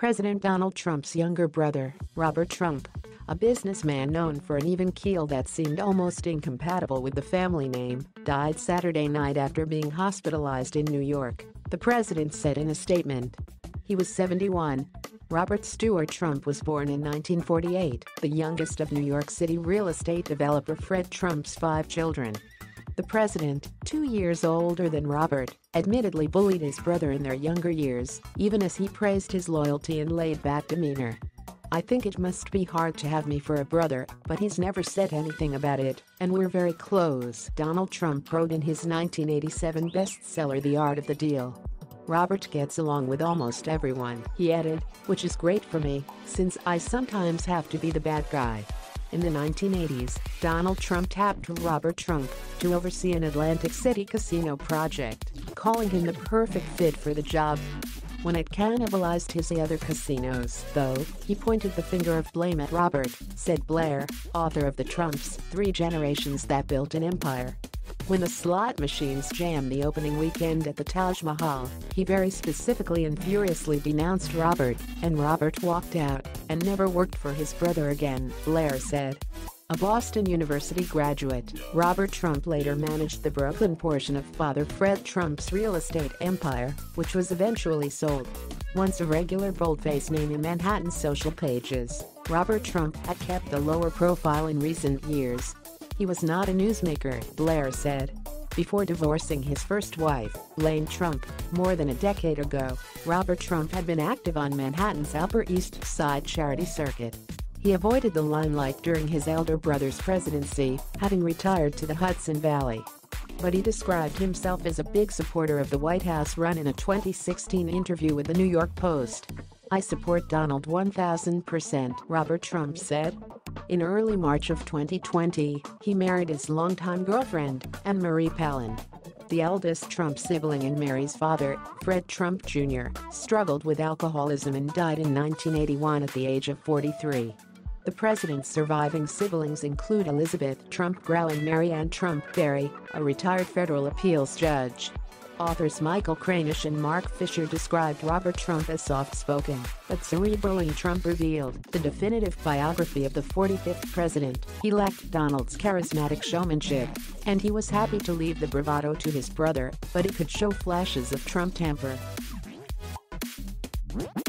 President Donald Trump's younger brother, Robert Trump, a businessman known for an even keel that seemed almost incompatible with the family name, died Saturday night after being hospitalized in New York, the president said in a statement. He was 71. Robert Stewart Trump was born in 1948, the youngest of New York City real estate developer Fred Trump's 5 children. The president, 2 years older than Robert, admittedly bullied his brother in their younger years, even as he praised his loyalty and laid-back demeanor. "I think it must be hard to have me for a brother, but he's never said anything about it, and we're very close," Donald Trump wrote in his 1987 bestseller The Art of the Deal. "Robert gets along with almost everyone," he added, "which is great for me, since I sometimes have to be the bad guy." In the 1980s, Donald Trump tapped Robert Trump to oversee an Atlantic City casino project, calling him the perfect fit for the job. When it cannibalized his other casinos, though, he pointed the finger of blame at Robert, said Blair, author of The Trumps, 3 Generations That Built an Empire. When the slot machines jammed the opening weekend at the Taj Mahal, he very specifically and furiously denounced Robert, and Robert walked out and never worked for his brother again, Blair said. A Boston University graduate, Robert Trump later managed the Brooklyn portion of father Fred Trump's real estate empire, which was eventually sold. Once a regular boldface name in Manhattan's social pages, Robert Trump had kept a lower profile in recent years. He was not a newsmaker, Blair said. Before divorcing his first wife, Elaine Trump, more than a decade ago, Robert Trump had been active on Manhattan's Upper East Side charity circuit. He avoided the limelight during his elder brother's presidency, having retired to the Hudson Valley. But he described himself as a big supporter of the White House run in a 2016 interview with the New York Post. "I support Donald 1000%, Robert Trump said. In early March of 2020, he married his longtime girlfriend, Anne-Marie Palin. The eldest Trump sibling and Mary's father, Fred Trump Jr., struggled with alcoholism and died in 1981 at the age of 43. The president's surviving siblings include Elizabeth Trump Grau and Mary Ann Trump Berry, a retired federal appeals judge. Authors Michael Kranish and Mark Fisher described Robert Trump as soft-spoken, but cerebral, and Trump revealed the definitive biography of the 45th president. He lacked Donald's charismatic showmanship, and he was happy to leave the bravado to his brother, but he could show flashes of Trump temper.